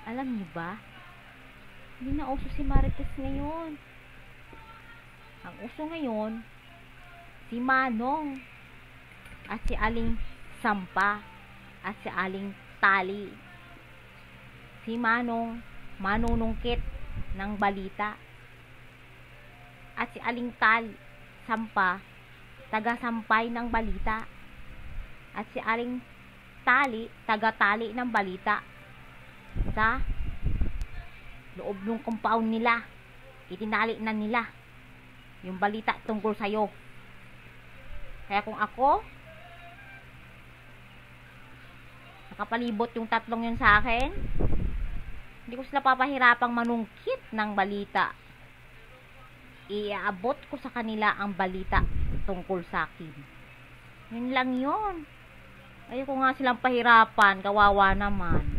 Alam niyo ba? Hindi na uso si Marites ngayon. Ang uso ngayon, si Manong at si Aling Sampa at si Aling Tali. Si Manong, manunungkit ng balita. At si Aling Sampa, taga-sampay ng balita. At si Aling Tali, taga-tali ng balita. Sa loob ng compound nila, itinali na nila yung balita tungkol sa'yo. Kaya kung ako, nakapalibot yung tatlong yun sa akin, hindi ko sila papahirapang manungkit ng balita. Iaabot ko sa kanila ang balita tungkol sa akin. Yun lang yun. Ayoko nga silang pahirapan, kawawa naman.